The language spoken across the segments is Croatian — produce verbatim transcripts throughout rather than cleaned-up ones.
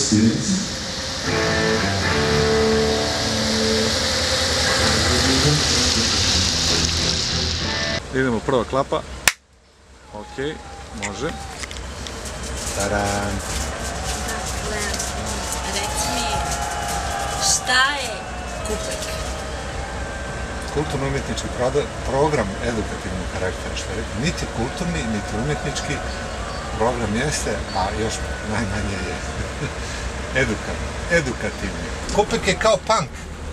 students. Idemo prva klapa. Ok, može. Taran. Dakle, reci mi, šta je Kupek? Kulturno-umjetnički program edukativnog karaktera, što je rekao, niti kulturni, niti umjetnički program jeste, a još najmanje je edukativni. Kupek je kao punk,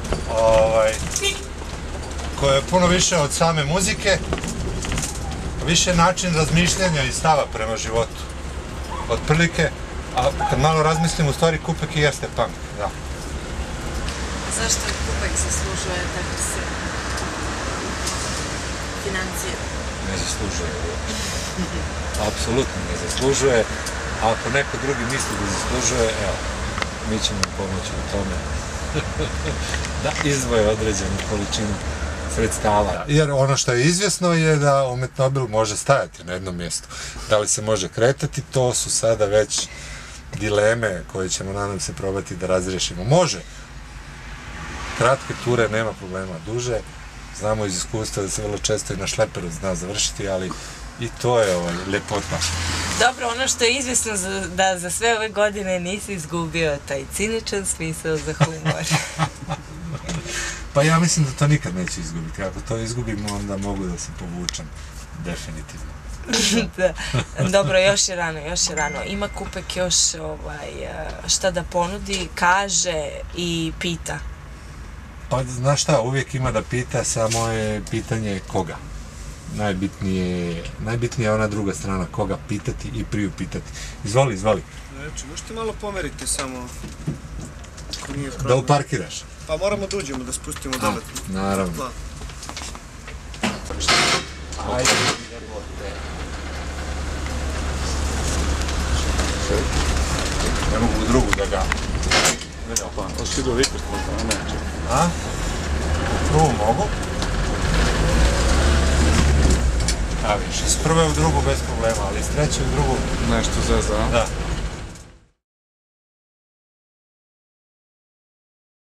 koji je puno više od same muzike, više način razmišljanja i stava prema životu. Otprilike, a kad malo razmislim, u stvari Kupek i jeste punk, da. Zašto Kupek zaslužuje tako se financira? Ne zaslužuje. Apsolutno ne zaslužuje. A ako neko drugi misli da zaslužuje, evo, mi ćemo pomoći u tome da izdvoje određenu količinu sredstava. Jer ono što je izvjesno je da Umetnobil može stajati na jednom mjestu. Da li se može kretati, to su sada već dileme koje ćemo, nadam se, probati da razriješimo. Može. Kratke ture, nema problema. Duže, znamo iz iskustva da se vrlo često i na šleperu zna završiti, ali i to je ovaj, ljepota. Dobro, ono što je izvjesno da za sve ove godine nisi izgubio taj ciničan smisao za humor. Pa ja mislim da to nikad neće izgubiti. Ako to izgubimo, onda mogu da se povučem. Definitivno. Dobro, još je rano, još je rano. Ima Kupek još šta da ponudi, kaže i pita. Pa znaš šta, uvijek ima da pita, samo je pitanje koga. Najbitnije je ona druga strana, koga pitati i priupitati. Izvoli, izvoli. Znači, možete malo pomeriti samo... Da uparkiraš? Pa moramo da uđemo, da spustimo dole. Naravno. Ajde. Ne mogu u drugu da ga... Hoćeš ti do vikust možda, a neće. A? U prvu mogu. A viš, iz prve u drugu bez problema, ali iz treće u drugu... Nešto zeza, a? Da.